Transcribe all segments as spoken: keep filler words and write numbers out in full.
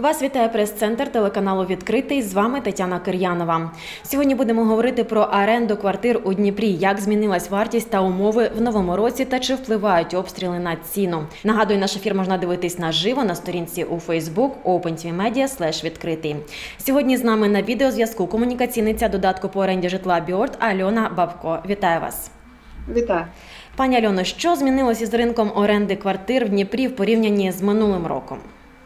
Вас вітає прес-центр телеканалу «Відкритий». З вами Тетяна Кир'янова. Сьогодні будемо говорити про оренду квартир у Дніпрі, як змінилась вартість та умови в новому році та чи впливають обстріли на ціну. Нагадую, наш ефір можна дивитись наживо на сторінці у Facebook OpenTVMedia слеш відкритий. Сьогодні з нами на відеозв'язку комунікаційниця додатку по оренді житла Біорт Альона Бабко. Вітаю вас. Вітаю. Пані Альоно, що змінилось із ринком оренди квартир в Дніпрі в порівнянні з минулим роком?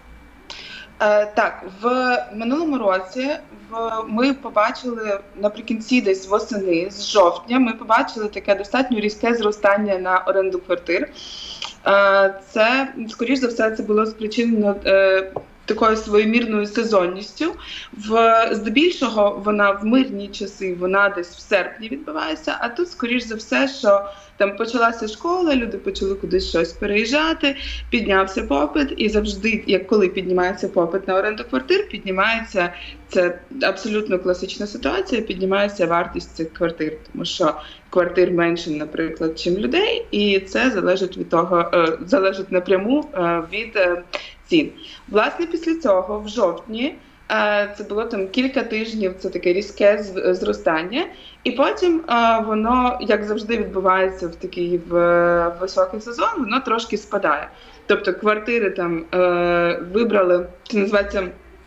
Так, в минулому році ми побачили наприкінці десь восени, з жовтня, ми побачили таке достатньо різке зростання на оренду квартир. Це, скоріш за все, це було спричинено такою своємірною сезонністю. В, здебільшого вона в мирні часи, вона десь в серпні відбувається, а тут, скоріш за все, що там почалася школа, люди почали кудись щось переїжджати, піднявся попит, і завжди, як коли піднімається попит на оренду квартир, піднімається, це абсолютно класична ситуація, піднімається вартість цих квартир, тому що квартир менше, наприклад, чим людей, і це залежить від того, залежить напряму від цін. Власне, після цього, в жовтні, це було там кілька тижнів, це таке різке зростання, і потім воно, як завжди відбувається в такий в високий сезон, воно трошки спадає. Тобто квартири там вибрали, це називається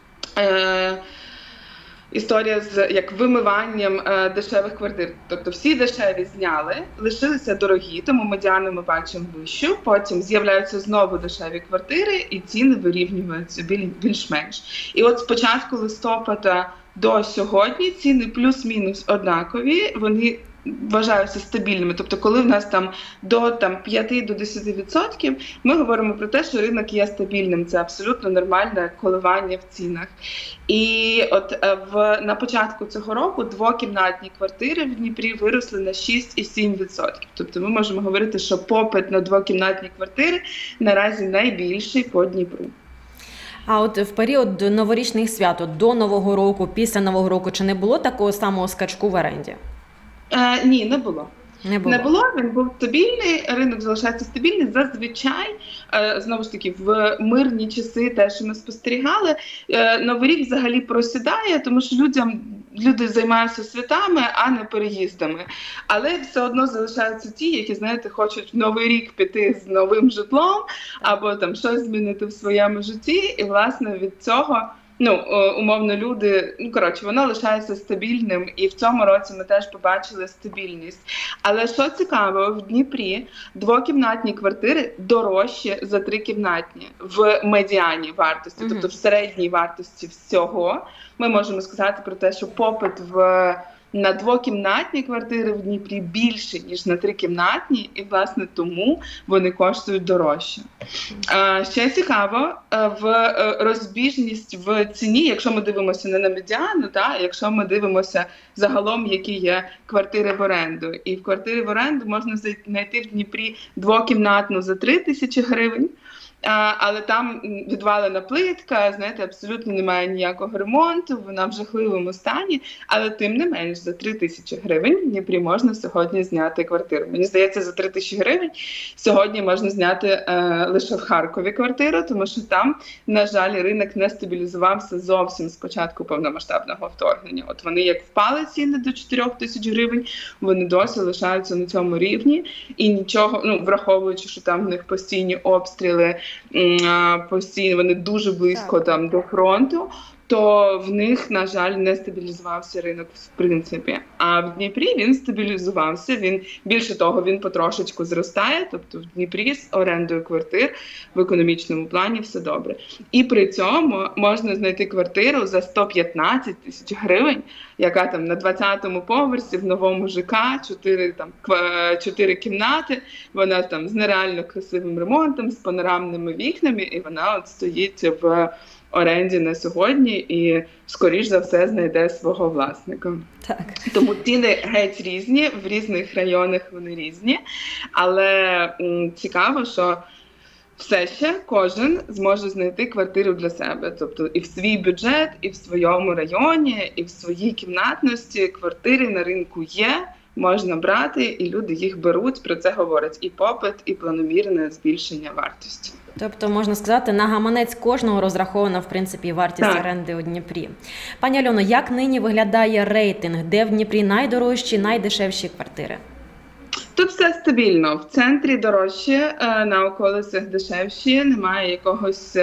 історія з як вимиванням е, дешевих квартир. Тобто всі дешеві зняли, лишилися дорогі, тому медіану ми бачимо вищу, потім з'являються знову дешеві квартири і ціни вирівнюються більш-менш. І от з початку листопада до сьогодні ціни плюс-мінус однакові, вони вважаються стабільними. Тобто, коли в нас там до там, п'ять до десяти відсотків, ми говоримо про те, що ринок є стабільним. Це абсолютно нормальне коливання в цінах. І от в, на початку цього року двокімнатні квартири в Дніпрі виросли на шість і сім відсотків. Тобто ми можемо говорити, що попит на двокімнатні квартири наразі найбільший по Дніпру. А от в період новорічних свят, до Нового року, після Нового року, чи не було такого самого скачку в оренді? Е, ні, не було. Не було. Не було, він був стабільний, ринок залишається стабільний. Зазвичай, е, знову ж таки, в мирні часи, те, що ми спостерігали, е, Новий рік взагалі просідає, тому що людям, люди займаються святами, а не переїздами. Але все одно залишаються ті, які, знаєте, хочуть в Новий рік піти з новим житлом, або там щось змінити в своєму житті, і, власне, від цього Ну, умовно, люди, ну, коротше, воно лишається стабільним, і в цьому році ми теж побачили стабільність. Але що цікаво, в Дніпрі двокімнатні квартири дорожчі за трикімнатні в медіані вартості, mm-hmm. тобто в середній вартості всього. Ми можемо сказати про те, що попит в на двокімнатні квартири в Дніпрі більше, ніж на трикімнатні, і, власне, тому вони коштують дорожче. Ще цікаво, в розбіжність в ціні, якщо ми дивимося не на медіану, та, якщо ми дивимося загалом, які є квартири в оренду. І в квартири в оренду можна знайти в Дніпрі двокімнатну за три тисячі гривень, але там відвалена плитка, знаєте, абсолютно немає ніякого ремонту, вона в жахливому стані, але тим не менш за три тисячі гривень в Дніпрі можна сьогодні зняти квартиру. Мені здається, за три тисячі гривень сьогодні можна зняти е, лише в Харкові квартиру, тому що там, на жаль, ринок не стабілізувався зовсім з початку повномасштабного вторгнення. От вони як впали ціни до чотирьох тисяч гривень, вони досі лишаються на цьому рівні, і нічого, ну, враховуючи, що там в них постійні обстріли, постійно, вони дуже близько там до фронту, то в них, на жаль, не стабілізувався ринок в принципі. А в Дніпрі він стабілізувався, він, більше того, він потрошечку зростає, тобто в Дніпрі з орендою квартир в економічному плані все добре. І при цьому можна знайти квартиру за сто п'ятнадцять тисяч гривень, яка там на двадцятому поверсі в новому ЖК, чотири там чотири кімнати, вона там з нереально красивим ремонтом, з панорамними вікнами, і вона от стоїть в оренді на сьогодні і, скоріш за все, знайде свого власника. Так. Тому ціни геть різні, в різних районах вони різні, але м, цікаво, що все ще кожен зможе знайти квартиру для себе. Тобто і в свій бюджет, і в своєму районі, і в своїй кімнатності квартири на ринку є, можна брати, і люди їх беруть, про це говорять і попит, і планомірне збільшення вартості. Тобто, можна сказати, на гаманець кожного розрахована, в принципі, вартість Так. оренди у Дніпрі. Пані Альоно, як нині виглядає рейтинг? Де в Дніпрі найдорожчі, найдешевші квартири? Тут все стабільно. В центрі дорожче, на околицях дешевші, немає якогось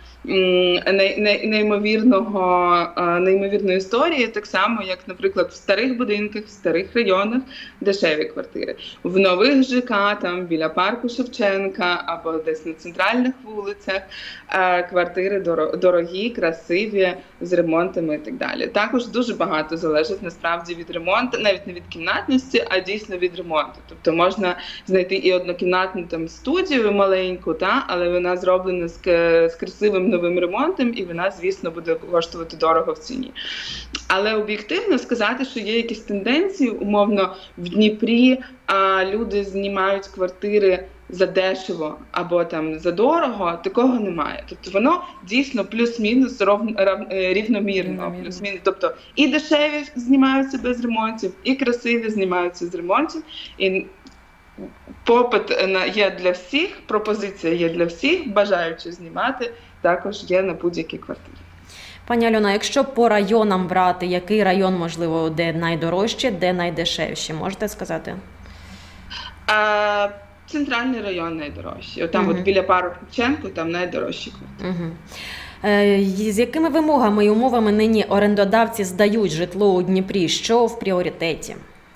неймовірного, неймовірної історії, так само, як, наприклад, в старих будинках, в старих районах дешеві квартири. В нових ЖК, там біля парку Шевченка або десь на центральних вулицях квартири дорогі, красиві, з ремонтами і так далі. Також дуже багато залежить насправді від ремонту, навіть не від кімнатності, а дійсно від ремонту. Тобто можна знайти і однокімнатну там студію маленьку, та, але вона зроблена з, з красивим новим ремонтом, і вона, звісно, буде коштувати дорого в ціні. Але об'єктивно сказати, що є якісь тенденції, умовно, в Дніпрі а, люди знімають квартири за дешево або там за дорого, такого немає. Тобто воно дійсно плюс-мінус ров, рав, рівномірно. Плюс-мінус. Тобто і дешеві знімаються без ремонтів, і красиві знімаються з ремонтів. І попит є для всіх, пропозиція є для всіх, бажаючи знімати, також є на будь-які квартири. Пані Альона, якщо по районам брати, який район, можливо, де найдорожче, де найдешевші, можете сказати? А, центральний район найдорожчий. Там угу. от біля парку Шевченка, там найдорожчі квартири. Угу. Е, з якими вимогами і умовами нині орендодавці здають житло у Дніпрі? Що в пріоритеті?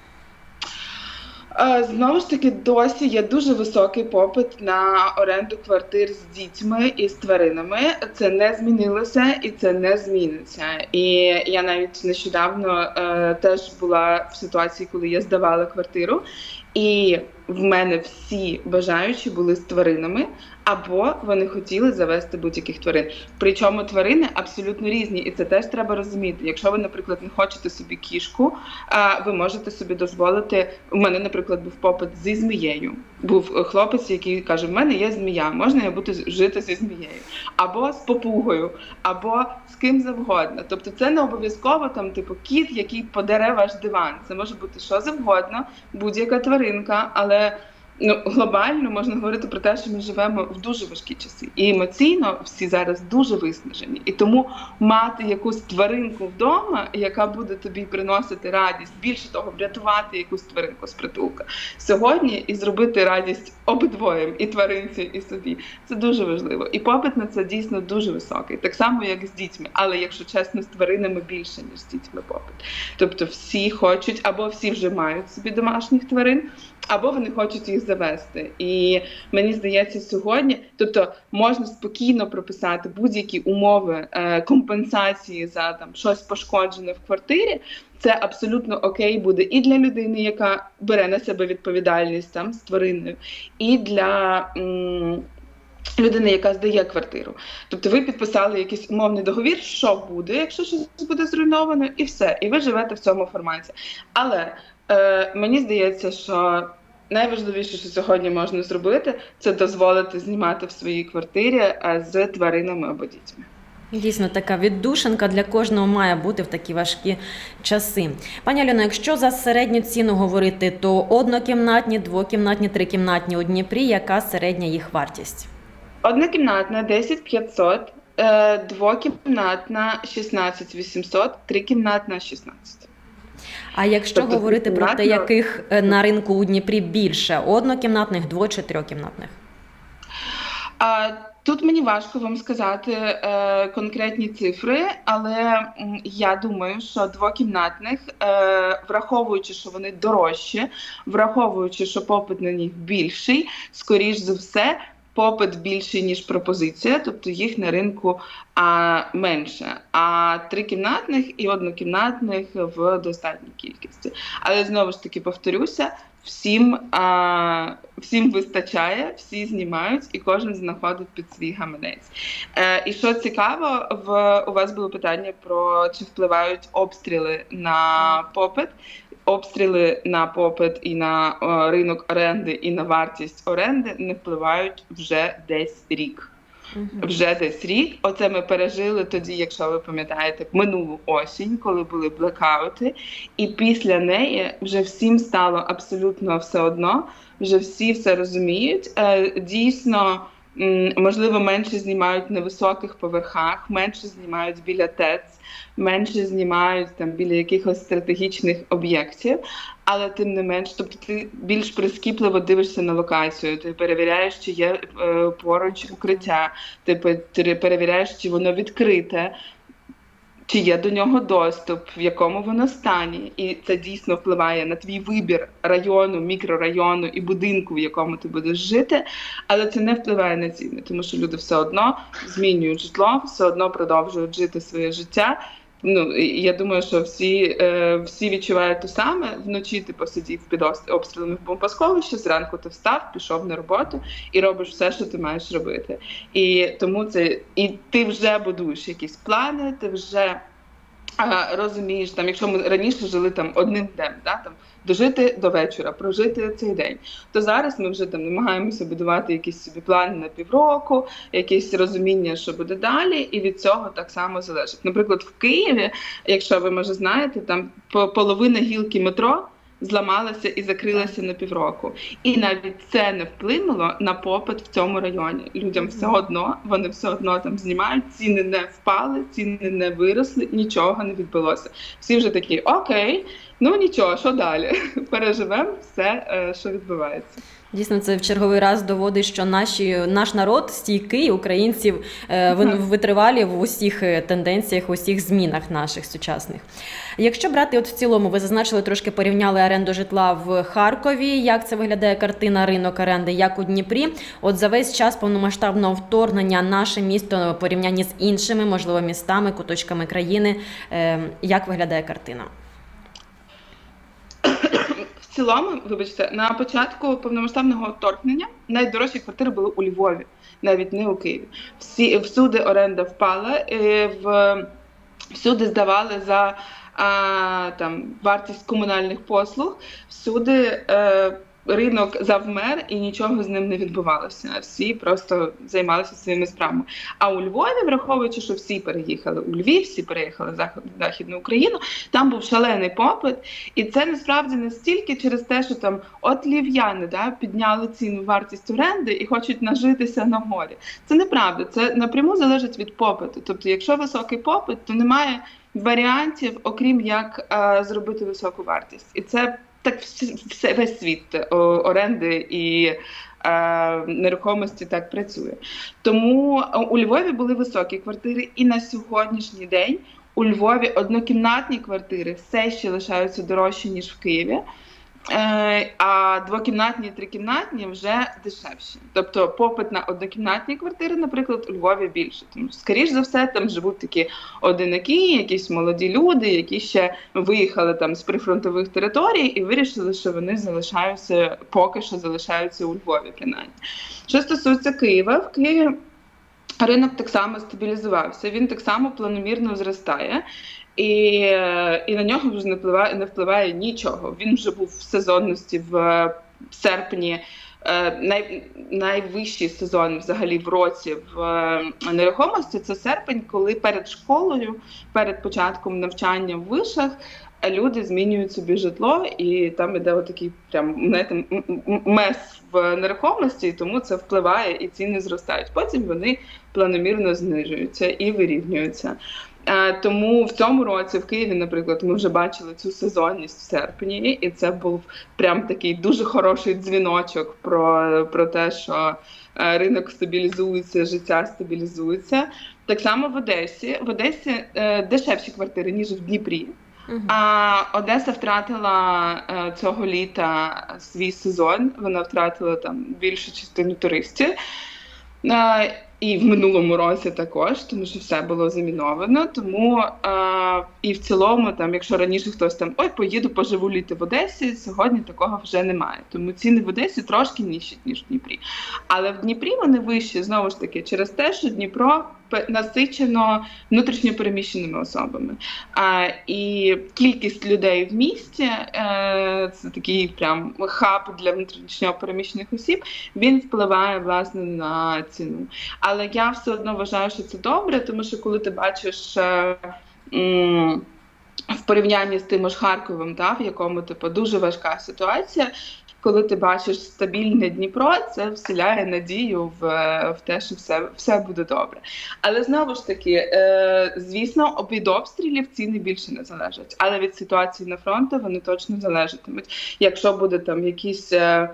Знову ж таки, досі є дуже високий попит на оренду квартир з дітьми і з тваринами. Це не змінилося і це не зміниться. І я навіть нещодавно е, теж була в ситуації, коли я здавала квартиру, і в мене всі бажаючі були з тваринами, або вони хотіли завести будь-яких тварин. Причому тварини абсолютно різні, і це теж треба розуміти. Якщо ви, наприклад, не хочете собі кішку, ви можете собі дозволити... У мене, наприклад, був попит зі змією. Був хлопець, який каже, в мене є змія, можна я буду жити зі змією? Або з попугою, або з ким завгодно. Тобто це не обов'язково там, типу, кіт, який подере ваш диван. Це може бути що завгодно, будь-яка тваринка, але ну, глобально можна говорити про те, що ми живемо в дуже важкі часи. І емоційно всі зараз дуже виснажені. І тому мати якусь тваринку вдома, яка буде тобі приносити радість, більше того, врятувати якусь тваринку з притулка сьогодні і зробити радість обидвоєм, і тваринці, і собі. Це дуже важливо. І попит на це дійсно дуже високий. Так само, як з дітьми. Але, якщо чесно, з тваринами більше, ніж з дітьми попит. Тобто всі хочуть, або всі вже мають собі домашніх тварин, або вони хочуть їх завести. І мені здається, сьогодні, тобто можна спокійно прописати будь-які умови е, компенсації за там щось пошкоджене в квартирі. Це абсолютно окей буде і для людини, яка бере на себе відповідальність там з твариною, і для м, людини, яка здає квартиру. Тобто ви підписали якийсь умовний договір, що буде, якщо щось буде зруйновано, і все. І ви живете в цьому форматі. Але Е, мені здається, що найважливіше, що сьогодні можна зробити, це дозволити знімати в своїй квартирі з тваринами або дітьми. Дійсно, така віддушинка для кожного має бути в такі важкі часи. Пані Альоно, якщо за середню ціну говорити, то однокімнатні, двокімнатні, трикімнатні у Дніпрі, яка середня їх вартість? Однокімнатна – десять п'ятсот, двокімнатна – шістнадцять вісімсот, трикімнатна – шістнадцять. А якщо тобто, говорити про те, яких на ринку у Дніпрі більше – однокімнатних, дво- чи трьохкімнатних? А, тут мені важко вам сказати е, конкретні цифри, але м, я думаю, що двокімнатних, е, враховуючи, що вони дорожчі, враховуючи, що попит на них більший, скоріш за все, попит більший, ніж пропозиція, тобто їх на ринку а, менше. А трикімнатних і однокімнатних в достатній кількості. Але знову ж таки повторюся, всім, а, всім вистачає, всі знімають і кожен знаходить під свій гаманець. Е, і що цікаво, в, у вас було питання про чи впливають обстріли на попит. Обстріли на попит і на о, ринок оренди, і на вартість оренди не впливають вже десь рік. Вже десь рік. Оце ми пережили тоді, якщо ви пам'ятаєте, минулу осінь, коли були блекаути. І після неї вже всім стало абсолютно все одно, вже всі все розуміють. Дійсно, можливо, менше знімають на високих поверхах, менше знімають біля ТЕЦ, менше знімають там біля якихось стратегічних об'єктів, але тим не менш, тобто ти більш прискіпливо дивишся на локацію, ти перевіряєш, чи є е, поруч укриття, ти, ти перевіряєш, чи воно відкрите, чи є до нього доступ, в якому воно стані. І це дійсно впливає на твій вибір району, мікрорайону і будинку, в якому ти будеш жити, але це не впливає на ціни, тому що люди все одно змінюють житло, все одно продовжують жити своє життя. Ну, я думаю, що всі, е, всі відчувають те саме. Вночі ти посидів під обстрілами в бомбосховищі, зранку ти встав, пішов на роботу і робиш все, що ти маєш робити. І тому це, і ти вже будуєш якісь плани, ти вже а, розумієш, там, якщо ми раніше жили там одним днем, да, там, дожити до вечора, прожити цей день, то зараз ми вже там намагаємося будувати якісь собі плани на півроку, якісь розуміння, що буде далі, і від цього так само залежить. Наприклад, в Києві, якщо ви, може, знаєте, там половина гілки метро зламалася і закрилася на півроку. І навіть це не вплинуло на попит в цьому районі. Людям все одно, вони все одно там знімають, ціни не впали, ціни не виросли, нічого не відбулося. Всі вже такі, окей, ну нічого, що далі? Переживемо все, що відбувається. Дійсно, це в черговий раз доводить, що наші, наш народ стійкий, українців витривалі в усіх тенденціях, в усіх змінах наших сучасних. Якщо брати от в цілому, ви зазначили, трошки порівняли оренду житла в Харкові, як це виглядає картина, ринок оренди, як у Дніпрі. От за весь час повномасштабного вторгнення наше місто в порівнянні з іншими, можливо, містами, куточками країни, як виглядає картина? В цілому, вибачте, на початку повномасштабного вторгнення найдорожчі квартири були у Львові, навіть не у Києві. Всі, всюди оренда впала, в, всюди здавали за а, там, вартість комунальних послуг, всюди е, ринок завмер і нічого з ним не відбувалося. Всі просто займалися своїми справами. А у Львові, враховуючи, що всі переїхали у Львів, всі переїхали в Західну Україну, там був шалений попит. І це насправді не стільки через те, що там от львів'яни, да, підняли ціну, вартість оренди і хочуть нажитися на горі. Це неправда. Це напряму залежить від попиту. Тобто, якщо високий попит, то немає варіантів, окрім як а, зробити високу вартість. І це так все, весь світ оренди і е, нерухомості так працює. Тому у Львові були високі квартири, і на сьогоднішній день у Львові однокімнатні квартири все ще лишаються дорожчі, ніж в Києві, е, а двокімнатні і трикімнатні вже дешевші. Тобто попит на однокімнатні квартири, наприклад, у Львові більше. Тому, скоріш за все, там живуть такі одинаки, якісь молоді люди, які ще виїхали там з прифронтових територій і вирішили, що вони залишаються, поки що залишаються у Львові, принаймні. Що стосується Києва, в Києві ринок так само стабілізувався, він так само планомірно зростає. І, і на нього вже не впливає, не впливає нічого. Він вже був в сезонності в серпні, най, найвищий сезон взагалі в році в нерухомості – це серпень, коли перед школою, перед початком навчання в вишах люди змінюють собі житло, і там іде отакий прям, знаєте, мес в нерухомості, і тому це впливає, і ціни зростають. Потім вони планомірно знижуються і вирівнюються. Тому в цьому році в Києві, наприклад, ми вже бачили цю сезонність в серпні, і це був прям такий дуже хороший дзвіночок про, про те, що ринок стабілізується, життя стабілізується. Так само в Одесі. В Одесі дешевші квартири, ніж в Дніпрі. Uh-huh. А Одеса втратила е, цього літа свій сезон, вона втратила там більшу частину туристів. Е, і в минулому році також, тому що все було заміновано. Тому е, і в цілому, там, якщо раніше хтось там ой, поїду, поживу літо в Одесі, сьогодні такого вже немає. Тому ціни в Одесі трошки нижчі, ніж в Дніпрі. Але в Дніпрі вони вищі, знову ж таки, через те, що Дніпро пе- насичено внутрішньо переміщеними особами. А, і кількість людей в місті, е, це такий прям хаб для внутрішньо переміщених осіб, він впливає, власне, на ціну. Але я все одно вважаю, що це добре, тому що коли ти бачиш е, м, в порівнянні з тим ж Харковом, та, в якому типу, дуже важка ситуація, коли ти бачиш стабільне Дніпро, це вселяє надію в, в те, що все, все буде добре. Але знову ж таки, е, звісно, від обстрілів ціни більше не залежать. Але від ситуації на фронті вони точно залежатимуть. Якщо буде там якісь е,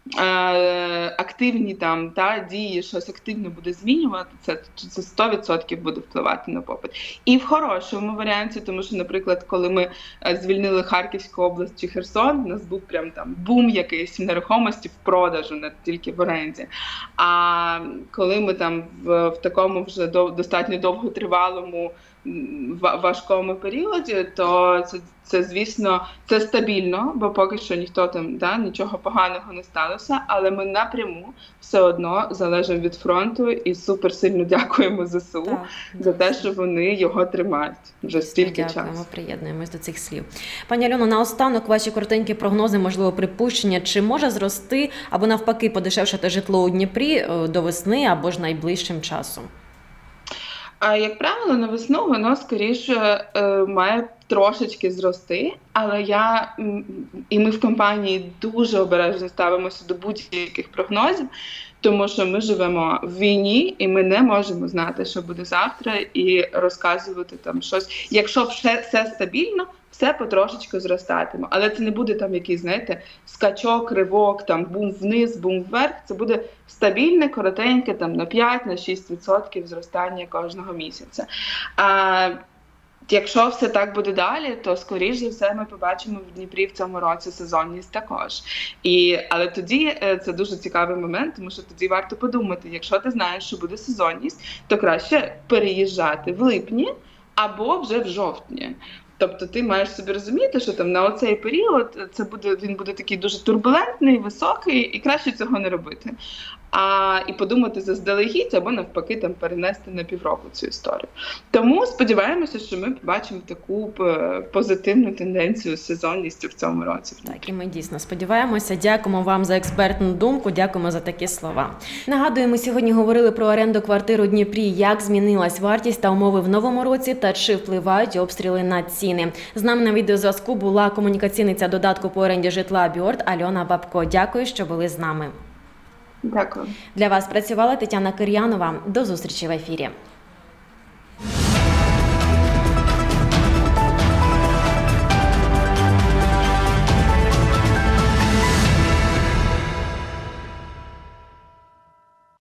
е, активні там, та, дії, щось активно буде змінювати, це, це сто відсотків буде впливати на попит. І в хорошому варіанті, тому що, наприклад, коли ми е, звільнили Харківську область чи Херсон, у нас був прям там бум якийсь в нерухомості в продажу, не тільки в оренді. А коли ми там в, в такому вже до, достатньо довготривалому м, ва- важкому періоді, то це, це, звісно, це стабільно, бо поки що ніхто там, да, нічого поганого не сталося, але ми напряму все одно залежимо від фронту і супер сильно дякуємо ЗСУ Так, за те, що вони його тримають вже стільки Дякуємо, часу. приєднуємось до цих слів. Пані Альоно, наостанок ваші коротенькі прогнози, можливо, припущення, чи може зрости або навпаки подешевшати житло у Дніпрі е, до весни або ж найближчим часом? А як правило, на весну воно скоріше е, має трошечки зрости, але я м, і ми в компанії дуже обережно ставимося до будь-яких прогнозів, тому що ми живемо в війні, і ми не можемо знати, що буде завтра, і розказувати там щось. Якщо все, все стабільно, все потрошечку зростатиме. Але це не буде там якийсь, знаєте, скачок, ривок, там бум вниз, бум вверх. Це буде стабільне, коротеньке, там на п'ять-шість відсотків зростання кожного місяця. А якщо все так буде далі, то, скоріш за все, ми побачимо в Дніпрі в цьому році сезонність також. І, але тоді е, це дуже цікавий момент, тому що тоді варто подумати, якщо ти знаєш, що буде сезонність, то краще переїжджати в липні або вже в жовтні. Тобто ти маєш собі розуміти, що там на оцей період це буде, він буде такий дуже турбулентний, високий, і краще цього не робити. А і подумати заздалегідь, або навпаки там перенести на півроку цю історію. Тому сподіваємося, що ми побачимо таку п- позитивну тенденцію з сезонністю в цьому році. Так, і ми дійсно сподіваємося. Дякуємо вам за експертну думку, дякуємо за такі слова. Нагадую, ми сьогодні говорили про оренду квартир у Дніпрі, як змінилась вартість та умови в новому році та чи впливають обстріли на ціни. З нами на відеозв'язку була комунікаційниця додатку по оренді житла Бьорд Альона Бабко. Дякую, що були з нами. Дякую. Для вас працювала Тетяна Кир'янова. До зустрічі в ефірі.